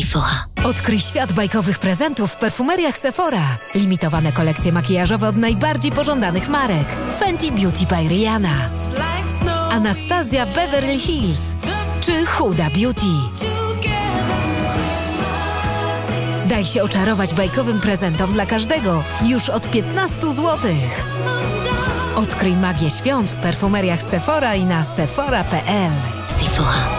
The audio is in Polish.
Sephora. Odkryj świat bajkowych prezentów w perfumeriach Sephora. Limitowane kolekcje makijażowe od najbardziej pożądanych marek. Fenty Beauty by Rihanna, Anastasia Beverly Hills czy Huda Beauty. Daj się oczarować bajkowym prezentom dla każdego już od 15 zł. Odkryj magię świąt w perfumeriach Sephora i na sephora.pl. Sephora.